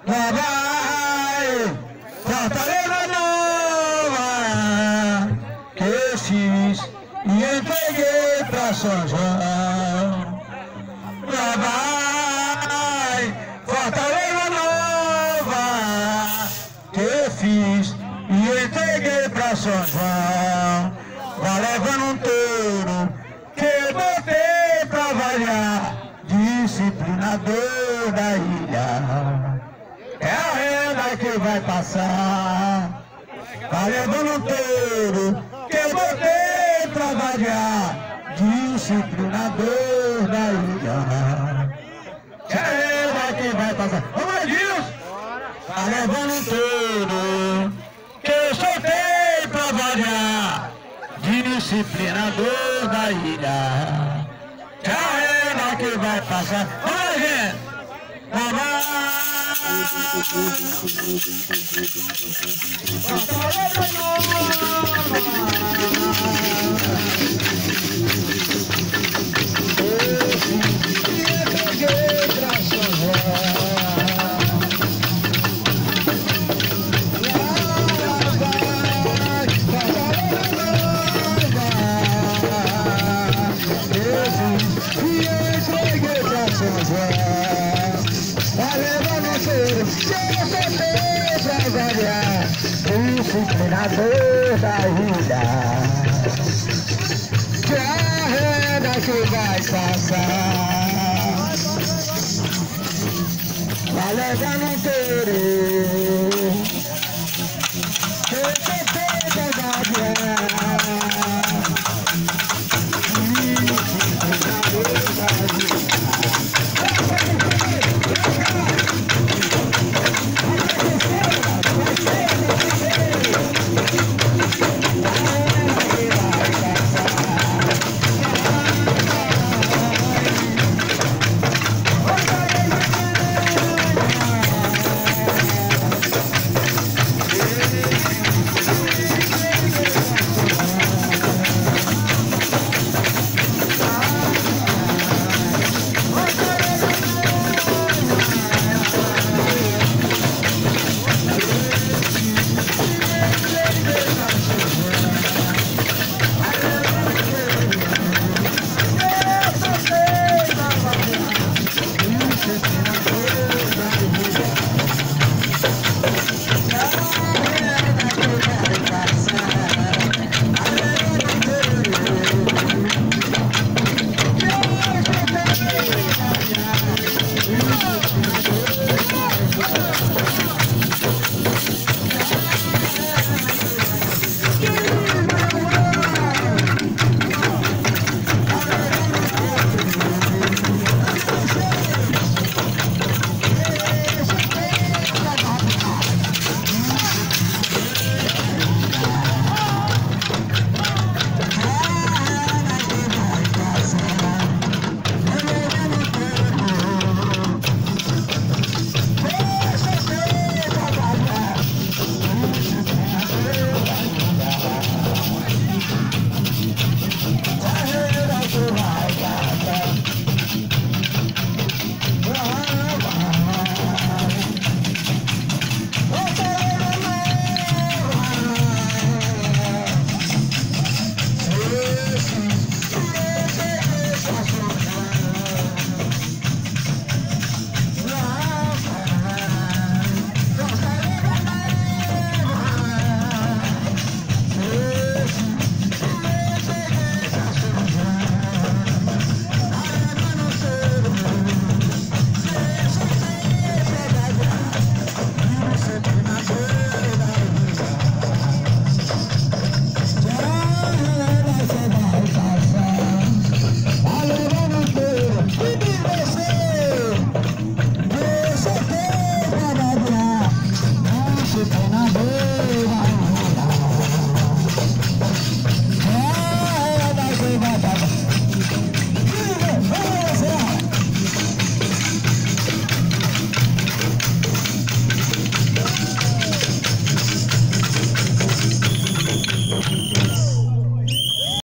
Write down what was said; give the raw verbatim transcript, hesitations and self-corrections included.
lá vai Fortaleza Nova, que eu fiz e entreguei pra São João. Lá vai Fortaleza Nova, que eu fiz e entreguei pra São João. Vai levando um touro que eu botei pra variar, disciplinador da ilha. É a renda que vai passar. Vai levando um touro que eu botei pra variar, disciplinador da ilha. É a renda que vai passar. Vamos lá, Deus! Vai levando um touro que eu soltei pra variar, disciplinador da ilha. É a renda que vai passar. Vamos lá, gente! Vamos! Disciplinador da ilha, que a renda que vai passar, vai levando um touro